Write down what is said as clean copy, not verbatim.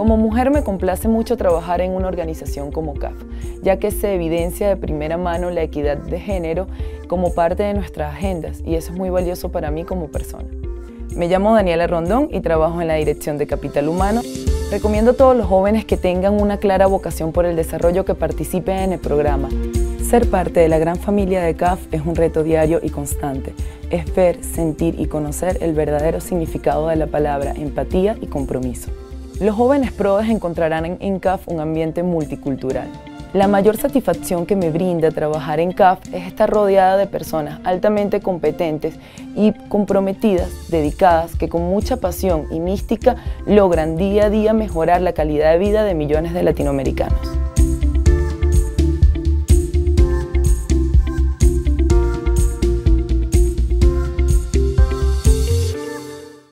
Como mujer me complace mucho trabajar en una organización como CAF, ya que se evidencia de primera mano la equidad de género como parte de nuestras agendas y eso es muy valioso para mí como persona. Me llamo Daniela Rondón y trabajo en la Dirección de Capital Humano. Recomiendo a todos los jóvenes que tengan una clara vocación por el desarrollo que participen en el programa. Ser parte de la gran familia de CAF es un reto diario y constante. Es ver, sentir y conocer el verdadero significado de la palabra empatía y compromiso. Los jóvenes PRODES encontrarán en CAF un ambiente multicultural. La mayor satisfacción que me brinda trabajar en CAF es estar rodeada de personas altamente competentes y comprometidas, dedicadas, que con mucha pasión y mística logran día a día mejorar la calidad de vida de millones de latinoamericanos.